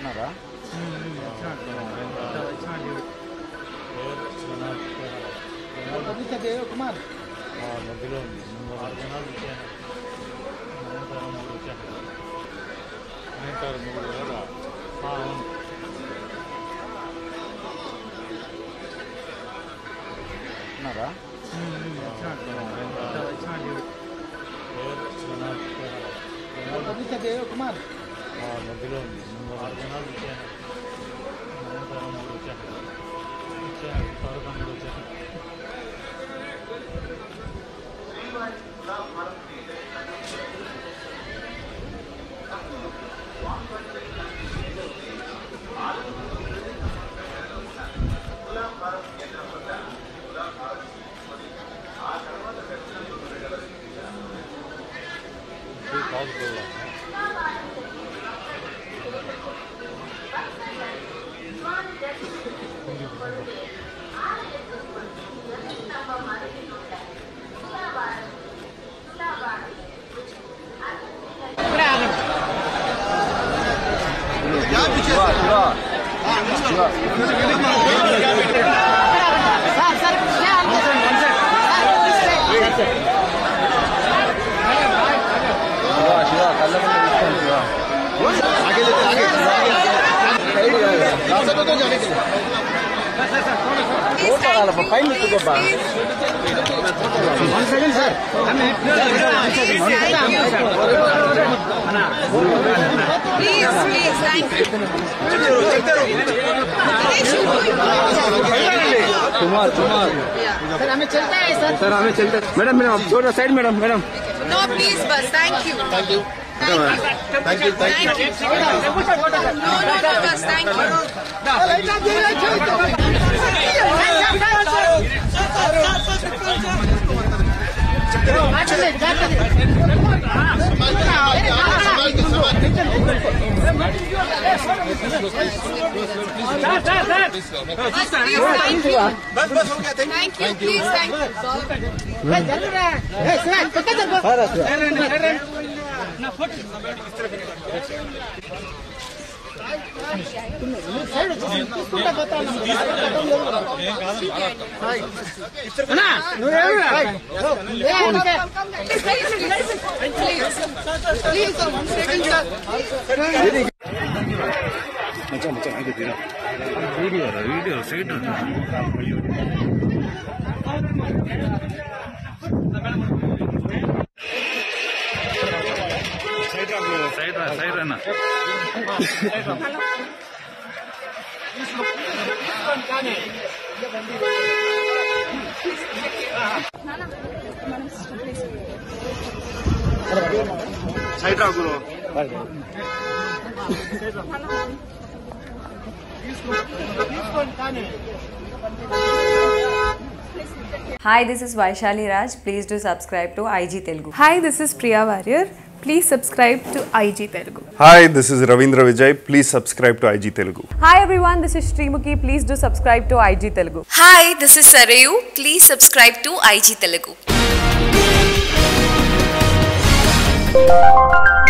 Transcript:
ఉన్నారా? కుమార్ మధ్యలో ఉంది. 6 జనాలు వచ్చాను. 3 కదా. అవును. ఉన్నారా? కుమార్ మధ్యలో ఉంది. 6 జనాలు వచ్చాను. 3 వచ్చాను. వచ్చాను. कुमार सर हमें चलता है सर हमें चलता है मैडम थोड़ा साइड मैडम नो प्लीज बस थैंक यू नो बस थैंक वीडियो सैड रहना side Hi, this is Vaishali Raj. Please do subscribe to IG Telugu. Hi, this is Priya Warrior. Please subscribe to IG Telugu. Hi, this is Ravindra Vijay. Please subscribe to IG Telugu. Hi everyone, this is Srimuki. Please do subscribe to IG Telugu. Hi, this is Sarayu. Please subscribe to IG Telugu.